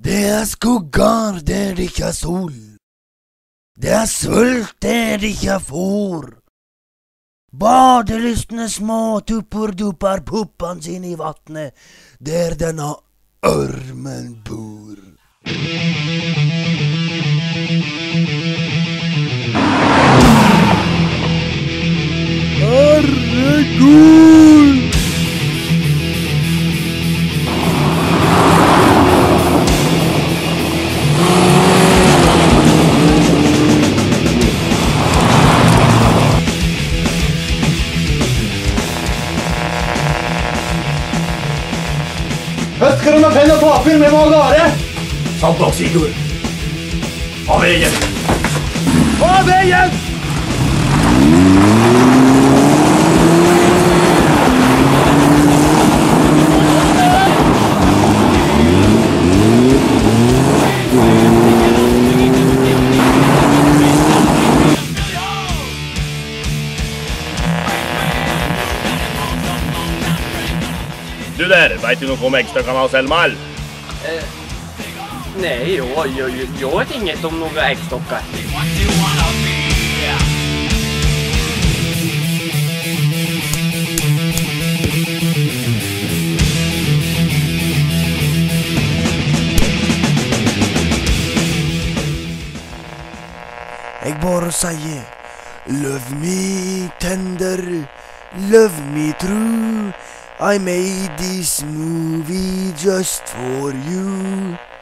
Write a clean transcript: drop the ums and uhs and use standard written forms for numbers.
Det er skugger der det ikke er sol. Det er svult der det ikke er fôr. Badelystne små tupper puppan sin i vattnet, der denne ørmen bor. Herregud! Husker du med penn og papir, vi må av gårde! Sant nok, Sigurd. Av veien! Av veien! Du der, vet du noe om Eggstøkkan av Selmal? Nej, jag vet inget om några äggstockar. Jeg bare sier, love me tender, love me true. I made this movie just for you.